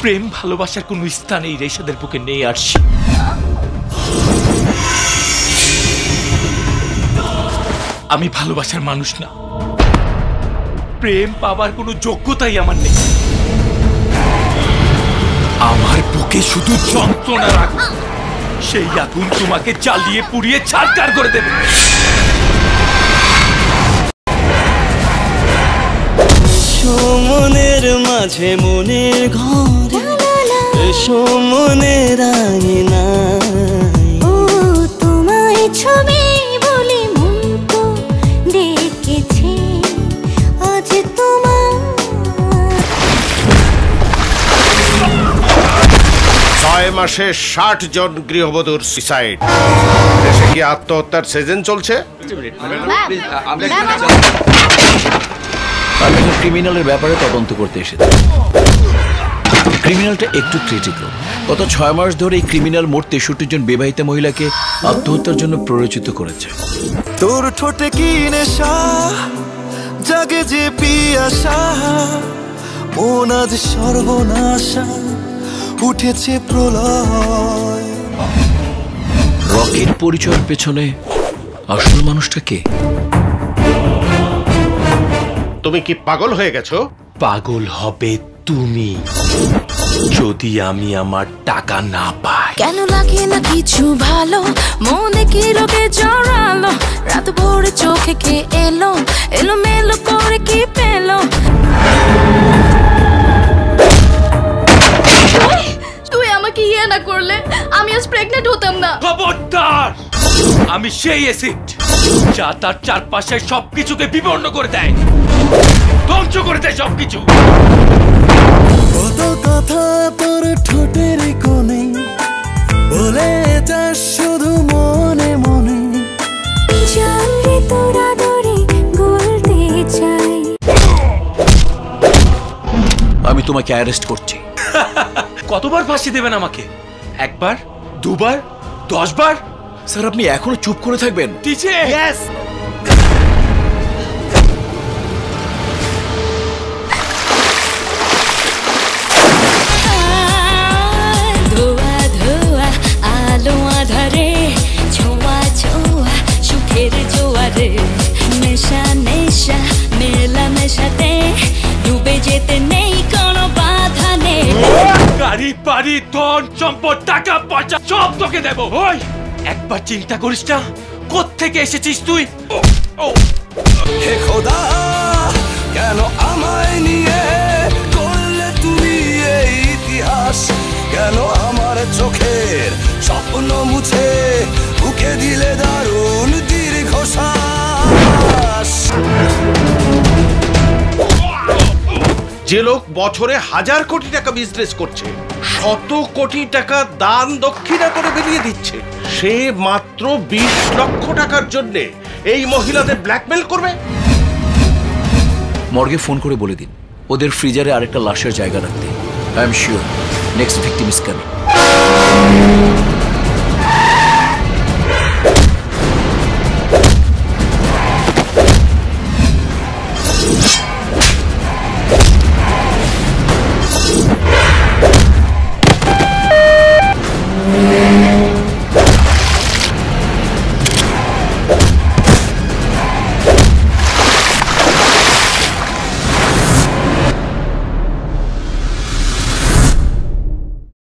প্রেম ভালোবাসার কোন স্থানে এই রেশাদের বুকে নিয়ে আসছি। আমি ভালোবাসার মানুষ না, প্রেম পাবার কোনো যোগ্যতাই আমার নেই। আমার বুকে শুধু যন্ত্রণা রাখো, সেই আগুন তোমাকে জ্বালিয়ে পুড়িয়ে ছারখার করে দেবে। মনের মাঝে মনের ঘরে মনের আঙিনা তোমায় ছবি বলি মন তো ডেকেছে আজ তোমার। 6 মাসে 60 জন গৃহবধূর সুইসাইড। দেশে কি আত্মহত্যার সিজন চলছে? ক্রিমিনালের ব্যাপারে তদন্ত করতে এসেছে। ক্রিমিনালটা একটু ক্রিটিক্যাল। গত 6 মাস ধরে এই ক্রিমিনাল মোট 63 জন বিবাহিতা মহিলাকে আত্মহত্যার জন্য প্ররোচিত করেছে। তোর ঠোঁটে কি নেশা জাগে যে পিয়াসা, মন আজ সর্বনাশা উঠেছে প্রলয়। রকির পরিচয়ের পেছনে আসল মানুষটা কে? তুমি কি পাগল হয়ে গেছো? পাগল হবে তুমি যদি আমি আমার টাকা না পাই। কেন লাগে না কিছু ভালো, মনে কি রোগে জড়ালো, রাত ভোরে চোখে কে এলো, এলো মেলো করে কি পেলো। তুই আমাকে ইয়ে না করলে আমি আজ প্রেগনেন্ট হতাম না। খবরদার! আমি সেই অ্যাসিড যা তার চারপাশে সবকিছুকে বিবর্ণ করে দেয়, ধ্বংস করে দেয় সবকিছু। কত কথা তোর ঠোঁটের কোণে বলে যাস শুধু মনে মনে। জানলে তোরা দরে গলতে চাই। আমি তোমাকে অ্যারেস্ট করছি। কতবার ফাঁসি দেবেন আমাকে? একবার, দুবার, 10 বার? স্যার আপনি এখনো চুপ করে থাকবেন? টিচে ইয়েস। ধোয়া ধোয়া আলো আধারে ছোঁয়া ছোঁয়া সুখের জোয়ারে নেশা নেশা মেলা মেশাতে ডুবে যেতে নেই কোনো বাধা নেই। গাড়ি বাড়ি ধন সম্পদ টাকা পয়সা সব তোকে দেবো। ওই একবার চিন্তা করিস না কোত্থেকে এসেছিস তুই। হে খোদা কেন আমায় নিয়ে করলে তুমি এই ইতিহাস, কেন আমার চোখের স্বপ্ন মুছে বুকে দিলে দারুণ দীর্ঘশ্বাস। যে লোক বছরে 1000 কোটি টাকা বিজনেস করছে, 100 কোটি টাকা দান দক্ষিণা করে বেরিয়ে দিচ্ছে, সে মাত্র 20 লক্ষ টাকার জন্য এই মহিলাদের ব্ল্যাকমেল করবে? মর্গে ফোন করে বলে দিন ওদের ফ্রিজারে আরেকটা লাশের জায়গা রাখতে। I am sure next victim is coming.